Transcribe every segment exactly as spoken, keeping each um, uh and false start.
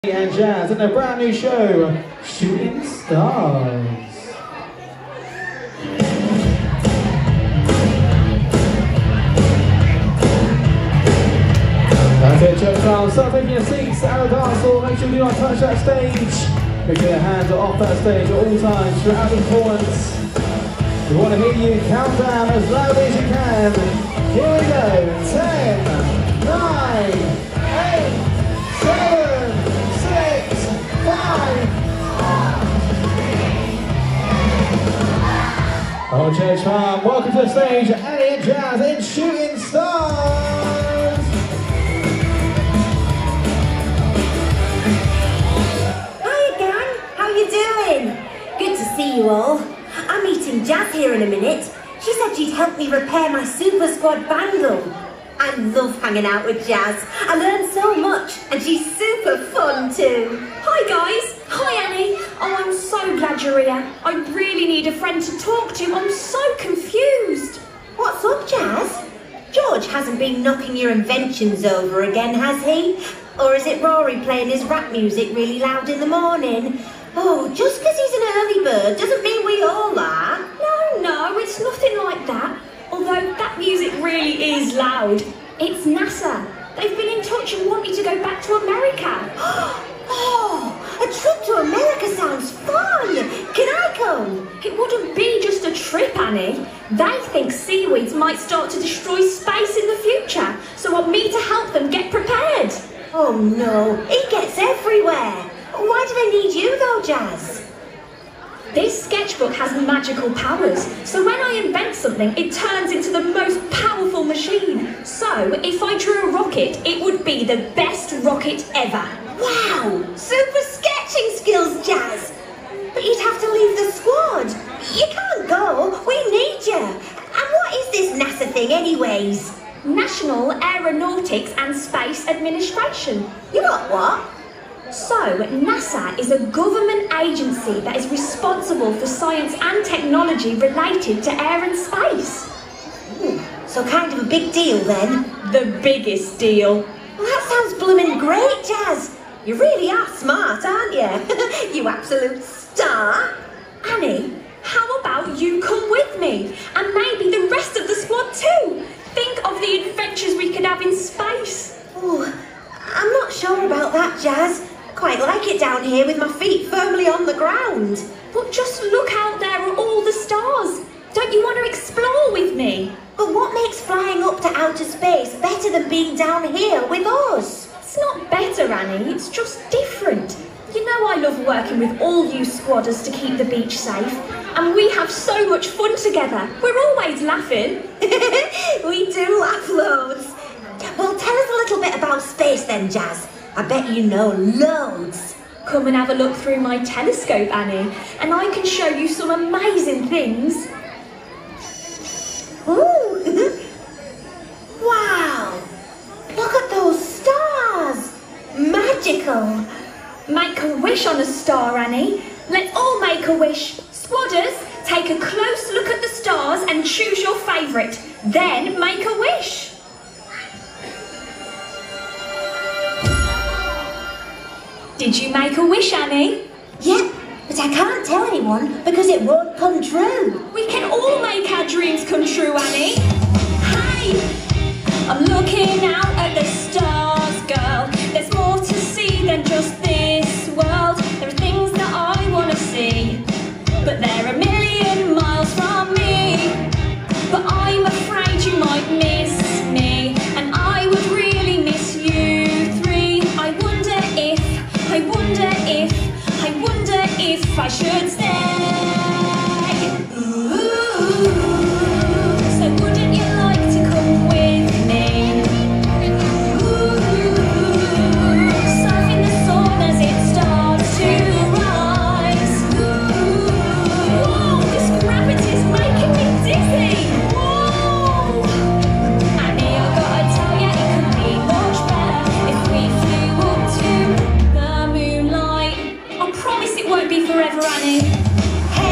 Annie and Jaz and a brand new show, Shooting Stars. That's it, church time. Start taking your seats at the dance floor. Make sure you do not touch that stage. Make sure your hands are off that stage at all times throughout the performance. We want to hear you count down as loud as you can. Here we go. ten, nine, eight, seven, six, five. Oh, church farm, welcome to the stage, Annie and Jaz in Shooting Stars. Hi gang, how you doing? Good to see you all. I'm meeting Jaz here in a minute. She said she'd help me repair my Super Squad bangle. I love hanging out with Jaz. I learned so much, and she's super fun too. Hi guys. Hi Annie. Oh, I'm so glad you're here. I really need a friend to talk to. I'm so confused. What's up, Jaz? George hasn't been knocking your inventions over again, has he? Or is it Rory playing his rap music really loud in the morning? Oh, just because he's an early bird doesn't mean we all are. No, no, it's nothing like that. Although that music really is loud. It's NASA. They've been in touch and want me to go back to America. Oh, a trip to America sounds fun. Can I come? It wouldn't be just a trip, Annie. They think seaweeds might start to destroy space in the future, so want me to help them get prepared. Oh no, it gets everywhere. Why do they need you though, Jaz? This sketchbook has magical powers, so when I invent something, it turns into the most powerful machine. So, if I drew a rocket, it would be the best rocket ever. Wow, super sketching skills, Jaz. But you'd have to leave the squad. You can't go, we need you. And what is this NASA thing anyways? National Aeronautics and Space Administration. You got what? So, NASA is a government agency that is responsible for science and technology related to air and space. Ooh, so kind of a big deal then. The biggest deal. Well, that sounds blooming great, Jaz. You really are smart, aren't you? You absolute star. Annie, how about you come with me? And maybe the rest of the squad too. Think of the adventures we could have in space. Ooh, I'm not sure about that, Jaz. Quite like it down here with my feet firmly on the ground. But just look out there at all the stars. Don't you want to explore with me? But what makes flying up to outer space better than being down here with us? It's not better, Annie. It's just different. You know I love working with all you squadders to keep the beach safe. And we have so much fun together. We're always laughing. We do laugh loads. Well, tell us a little bit about space then, Jaz. I bet you know loads. Come and have a look through my telescope, Annie, and I can show you some amazing things. Ooh! Wow! Look at those stars! Magical! Make a wish on a star, Annie. Let's all make a wish. Squadders, take a close look at the stars and choose your favourite. Then make a wish. Did you make a wish, Annie? Yep, but I can't tell anyone because it won't come true. We can all make our dreams come true, Annie. Hey! I'm looking out at the stars, girl. There's more to see than just this world. There are things that I want to see, but they're a million miles from me. But I'm afraid you might miss me, and I would really miss you three. I wonder if I wonder if, I wonder if I should stay. Ooh, so wouldn't you like to come with me? Ooh, surfing the sun as it starts to rise. Ooh, whoa, this gravity's making me dizzy. Whoa, Annie, I gotta tell ya, it could be much better if we flew up to the moonlight. I promise it won't be forever, Annie. Hey,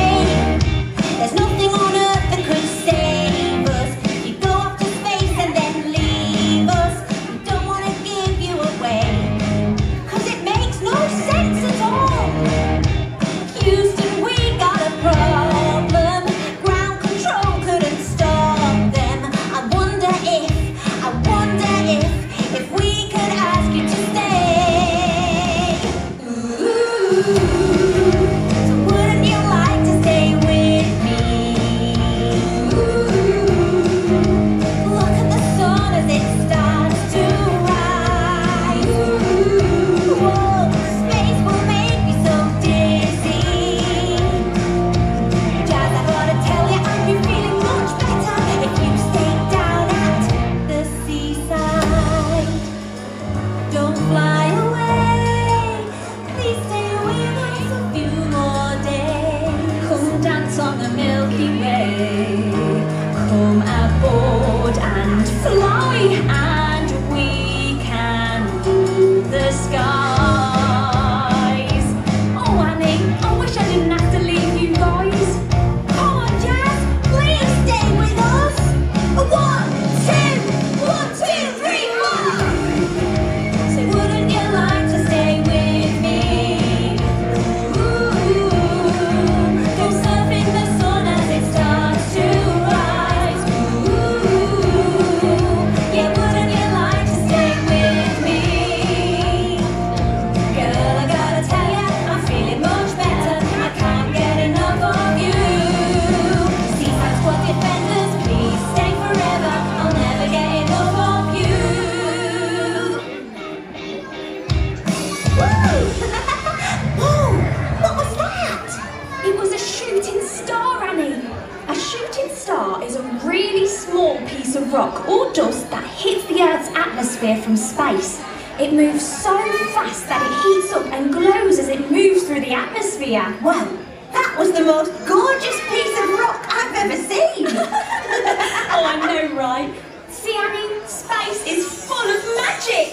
of rock or dust that hits the Earth's atmosphere from space. It moves so fast that it heats up and glows as it moves through the atmosphere. Wow, that was the most gorgeous piece of rock I've ever seen. Oh, I know, right? See, Annie, space is full of magic.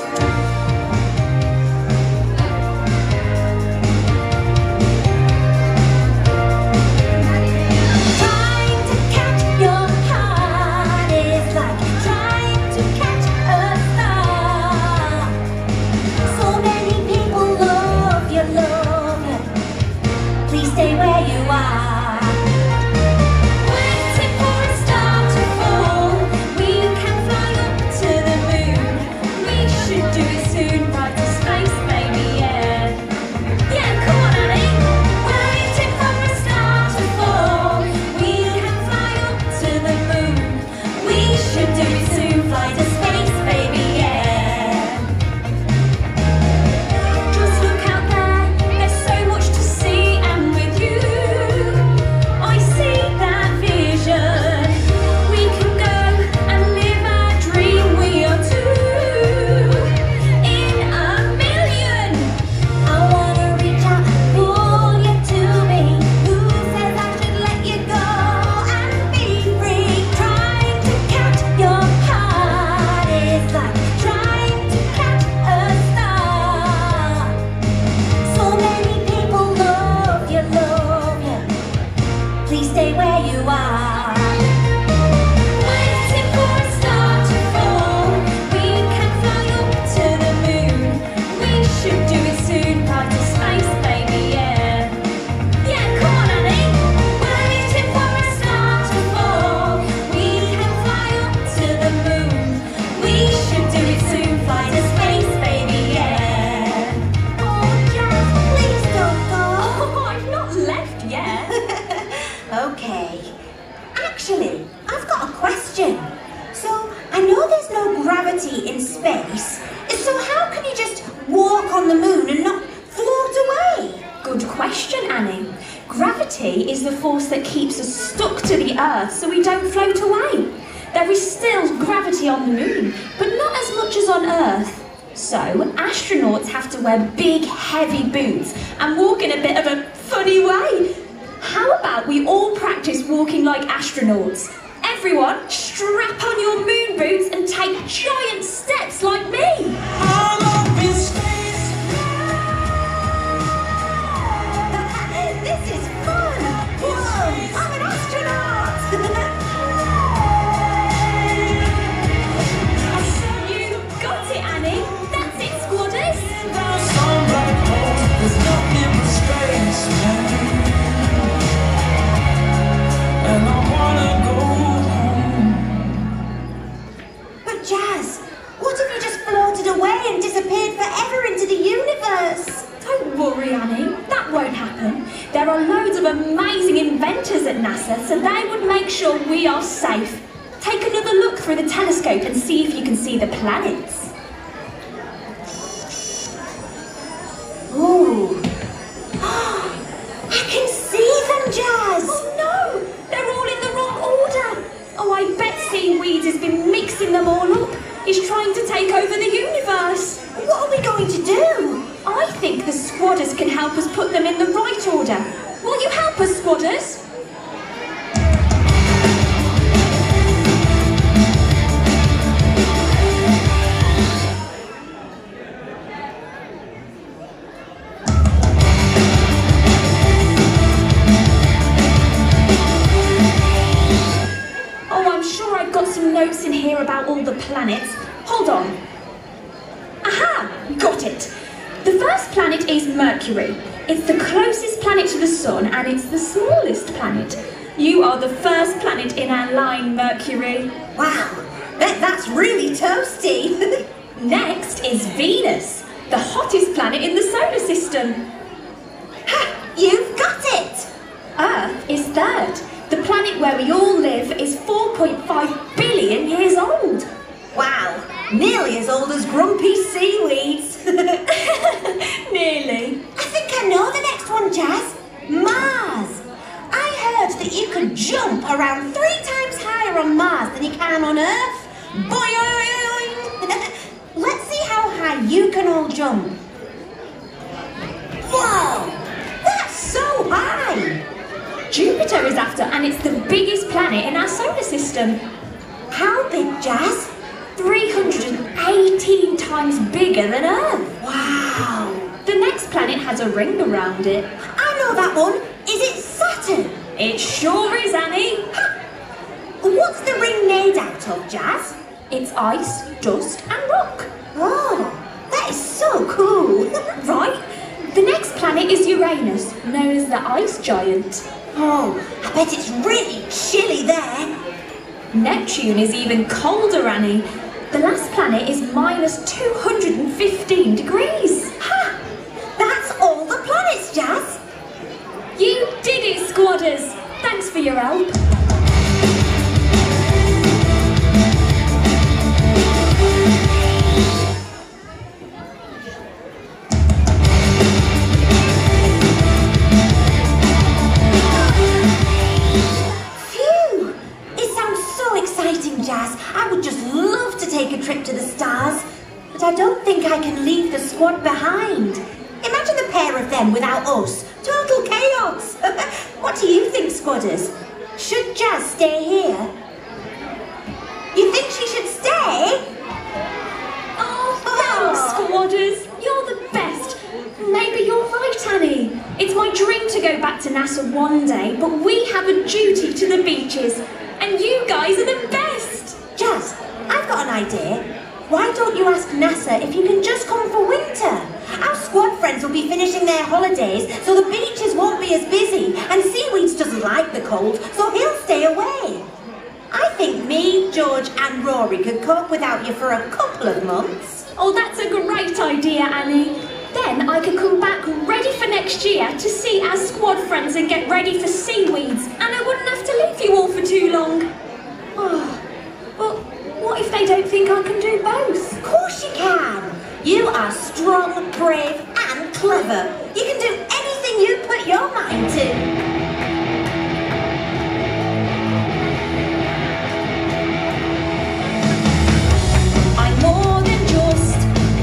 Stay where you are. Waiting for a star to fall. We can fly up to the moon. We should do it soon, right to space, baby, yeah. Yeah, come on, Annie. Waiting for a star to fall. We can fly up to the moon. We should do it soon, fly to space, baby, yeah. Just look out there, there's so much to see. Okay. Actually, I've got a question. So, I know there's no gravity in space, so how can you just walk on the moon and not float away? Good question, Annie. Gravity is the force that keeps us stuck to the Earth so we don't float away. There is still gravity on the moon, but not as much as on Earth. So, astronauts have to wear big, heavy boots and walk in a bit of a funny way. How about we all practice walking like astronauts? Everyone, strap on your moon boots and take giant steps like me. I'm up in space. This is fun. Whoa, I'm an astronaut. You got it, Annie. That's it, squadders. Some black hole, there's nothing but space, man. And I wanna go home. But Jaz, what if you just floated away and disappeared forever into the universe? Don't worry, Annie. That won't happen. There are loads of amazing inventors at NASA, so they would make sure we are safe. Take another look through the telescope and see if you can see the planets. Ooh. I can see them, Jaz. Oh no! They're all in the wrong order! Oh, I bet Seaweed has been mixing them all up. He's trying to take over the universe. What are we going to do? I think the squadders can help us put them in the right order. Will you help us, squadders? Notes in here about all the planets. Hold on. Aha! Got it. The first planet is Mercury. It's the closest planet to the Sun and it's the smallest planet. You are the first planet in our line, Mercury. Wow, that, that's really toasty. Next is Venus, the hottest planet in the solar system. Ha! You've got it! Earth is third. The planet where we all live is four point five billion years old. Wow, nearly as old as grumpy seaweeds. Nearly. I think I know the next one, Jaz. Mars. I heard that you could jump around three times higher on Mars than you can down on Earth. Boing! Let's see how high you can all jump. Whoa! That's so high! Jupiter is after, and it's the biggest planet in our solar system. How big, Jaz? three hundred eighteen times bigger than Earth. Wow! The next planet has a ring around it. I know that one. Is it Saturn? It sure is, Annie. Ha! What's the ring made out of, Jaz? It's ice, dust and rock. Oh, that is so cool. Right? The next planet is Uranus, known as the ice giant. Oh, I bet it's really chilly there. Neptune is even colder, Annie. The last planet is minus two hundred fifteen degrees. Ha! That's all the planets, Jaz. You did it, squadders. Thanks for your help. Phew! It sounds so exciting, Jaz. I would just love to take a trip to the stars. But I don't think I can leave the squad behind. Imagine the pair of them without us. Total chaos. What do you think, squadders? Should Jaz stay here? You think she should stay? Oh, thanks, squadders. You're the best. Maybe you're right, Annie. It's my dream to go back to NASA one day, but we have a duty to the beaches. And you guys are the best. Jaz, I've got an idea. Why don't you ask NASA if you can just come for winter? Our squad friends will be finishing their holidays, so the beaches won't be as busy, and Seaweeds doesn't like the cold, so he'll stay away. I think me, George and Rory could cope without you for a couple of months. Oh, that's a great idea, Annie. Then I could come back ready for next year to see our squad friends and get ready for Seaweeds, and I wouldn't have to leave you all for too long. Oh, but what if they don't think I can do both? Of course you can. You are strong, brave and clever. You can do anything you put your mind to. I'm more than just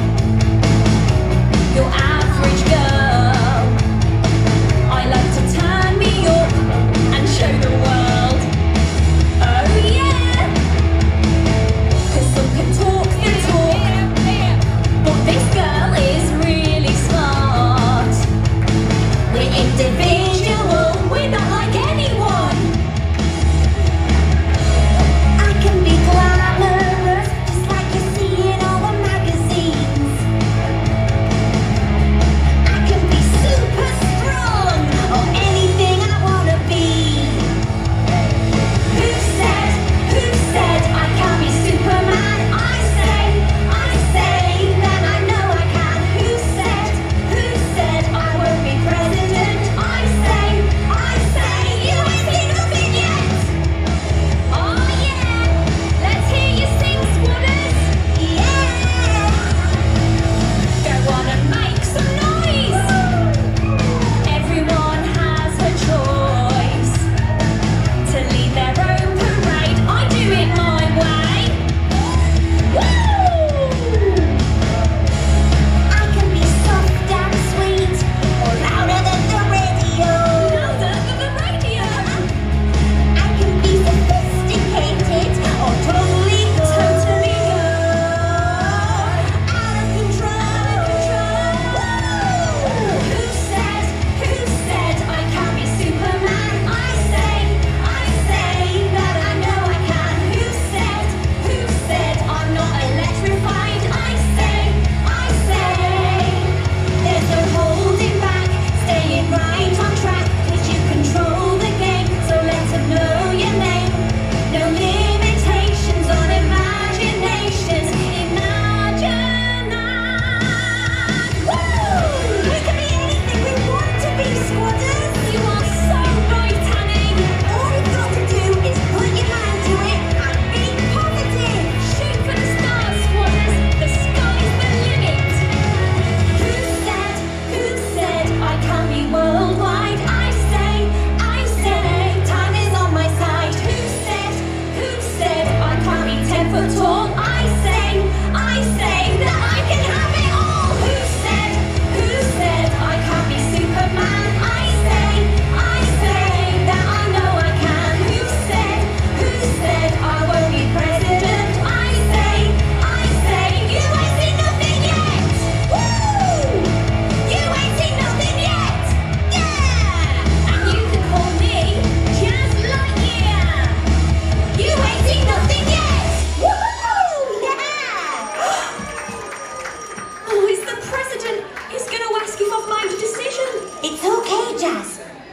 your average girl. I like to turn me up and show the world. Oh yeah, 'cause some can talk the talk, but this girl is really smart. We're individual,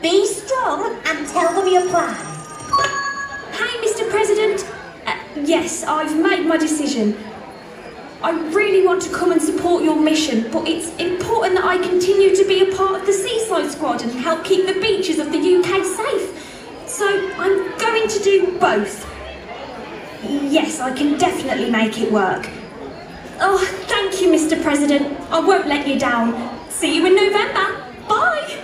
Be strong and tell them your plan. Hey, Mister President. Uh, yes, I've made my decision. I really want to come and support your mission, but it's important that I continue to be a part of the Seaside squad and help keep the beaches of the U K safe. So I'm going to do both. Yes, I can definitely make it work. Oh, thank you, Mister President. I won't let you down. See you in November. Bye.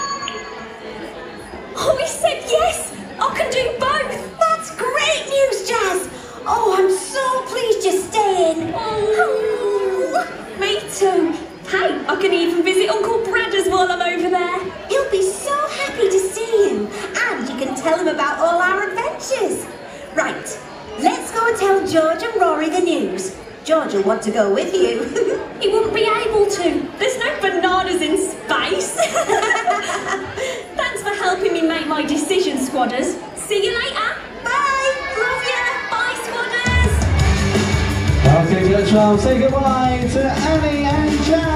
Oh, he said yes. I can do both. That's great news, Jaz. Oh, I'm so pleased you're staying. Oh, me too. Hey, I can even visit Uncle Bradders while I'm over there. He'll be so happy to see you, and you can tell him about all our adventures. Right, let's go and tell George and Rory the news. George will want to go with you. He wouldn't be able to. There's no bananas in space. Thanks for helping me make my decision, squadders. See you later. Bye. Love ya. Bye, squadders. Okay, let's say goodbye to Annie and Jaz.